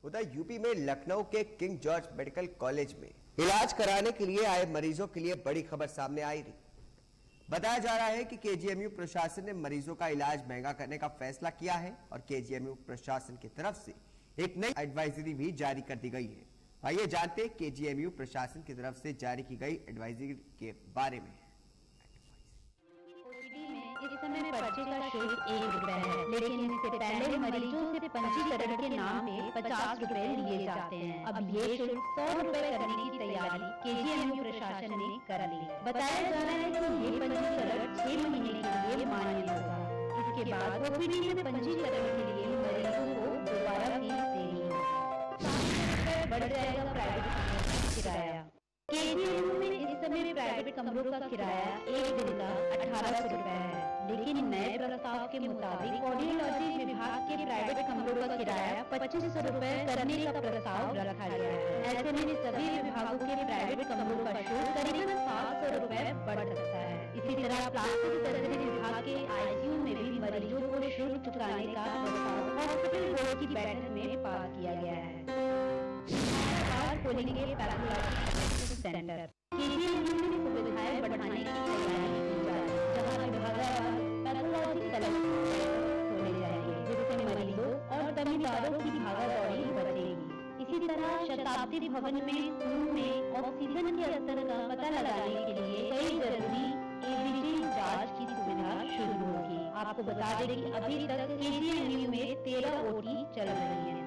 उधर यूपी में लखनऊ के किंग जॉर्ज मेडिकल कॉलेज में इलाज कराने के लिए आए मरीजों के लिए बड़ी खबर सामने आई रही। बताया जा रहा है कि केजीएमयू प्रशासन ने मरीजों का इलाज महंगा करने का फैसला किया है और केजीएमयू प्रशासन की तरफ से एक नई एडवाइजरी भी जारी कर दी गई है। आइए जानते हैं केजीएमयू प्रशासन की तरफ से जारी की गई एडवाइजरी के बारे में। इस समय पर्चे का शुल्क 1 रुपए है, लेकिन इससे पहले मरीजों से पंजीकरण के नाम पे 50 रुपए लिए जाते हैं। अब ये शुल्क 100 रुपए करने की तैयारी केजीएमयू प्रशासन ने कर ली। बताया जा रहा है कि ये पंजीकरण 6 महीने के लिए मान्य होगा। इसके बाद ओपीडी में पंजीकरण के लिए मरीजों को दोबारा फीस देनी होगी। बढ़ जाएगा प्राइवेट किराया। केजीएमयू में इस समय प्राइवेट कमरों का किराया एक दिन का 1800 रुपए है, लेकिन नए प्रस्ताव के मुताबिक कार्डियोलॉजी विभाग के प्राइवेट कमरों का किराया 2500 रुपए करने का प्रस्ताव रखा गया है। ऐसे में सभी विभागों के प्राइवेट कमरों का शुल्क करीबन 700 रुपए बढ़ सकता है। इसी तरह प्लास्टिक सर्जरी विभाग के आईसीयू में भी मरीजों को शुल्क चुकाने का प्रस्ताव हॉस्पिटल बोर्ड की बैठक में पास किया गया है। खोलेंगे पैथोलॉजी सेंटर। केजीएमयू में सुविधाएं बढ़ाने की तैयारी की जा रही है, जहां पैथोलॉजी कलेक्ट खोले जाएंगे, जिससे मरीजों और तमीदारों की भागादौड़ी बचेगी। इसी तरह शताब्दी भवन में खून में ऑक्सीजन के स्तर का पता लगाने के लिए कई जरूरी एबीजी जांच की सुविधा शुरू होगी। आपको बता दें कि अभी तक केजीएमयू में 13 ओटी चल रही है।